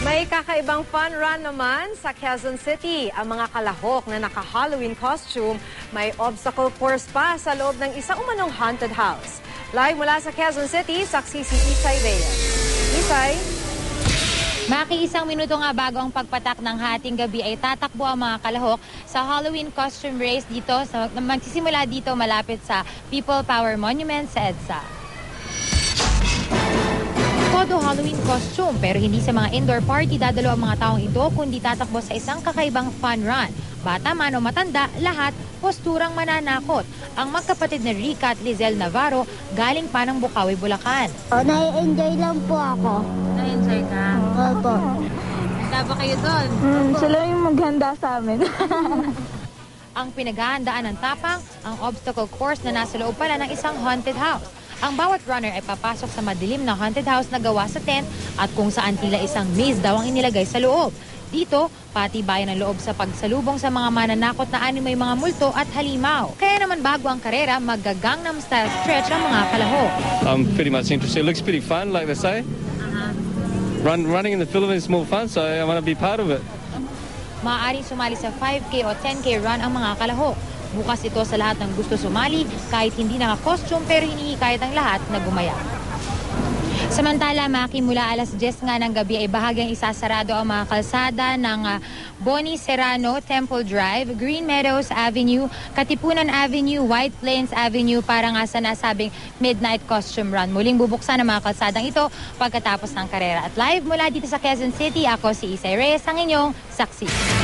May kakaibang fun run naman sa Quezon City. Ang mga kalahok na naka-Halloween costume, may obstacle course pa sa loob ng isang umanong haunted house. Live mula sa Quezon City, saksi si Isay Reyes. Isay? Maki-isang minuto nga bago ang pagpatak ng hating gabi ay tatakbo ang mga kalahok sa Halloween costume race dito. Magsisimula dito malapit sa People Power Monument sa EDSA. Todo Halloween costume pero hindi sa mga indoor party dadalo ang mga taong ito kundi tatakbo sa isang kakaibang fun run. Bata man o matanda, lahat posturang mananakot. Ang magkapatid na Rica at Lizelle Navarro galing pa ng Bukawi, Bulacan. Nai-enjoy lang po ako. Na-enjoy ka? Opo. Handa ba kayo doon? Sila yung maghanda sa amin. Ang pinaghahandaan ng tapang, ang obstacle course na nasa loob pala ng isang haunted house. Ang bawat runner ay papasok sa madilim na haunted house na gawa sa tent at kung saan tila isang maze daw ang inilagay sa loob. Dito, patibayan ang loob sa pagsalubong sa mga mananakot na may mga multo at halimaw. Kaya naman bago ang karera, mag-Gangnam style stretch ang mga kalahok. I'm pretty much interested. It looks pretty fun, like they say. Running in the Philippines is more fun, so I want to be part of it. Maaaring sumali sa 5K o 10K run ang mga kalahok. Bukas ito sa lahat ng gusto sumali, kahit hindi naka-costume pero hinihikayat ang lahat na gumaya. Samantala, Maki, mula alas 10 nga ng gabi ay bahagyang isasarado ang mga kalsada ng Boni Serrano, Temple Drive, Green Meadows Avenue, Katipunan Avenue, White Plains Avenue para nga sa nasabing midnight costume run. Muling bubuksan ang mga kalsadang ito pagkatapos ng karera. At live mula dito sa Quezon City, ako si Isay Reyes, ang inyong saksi.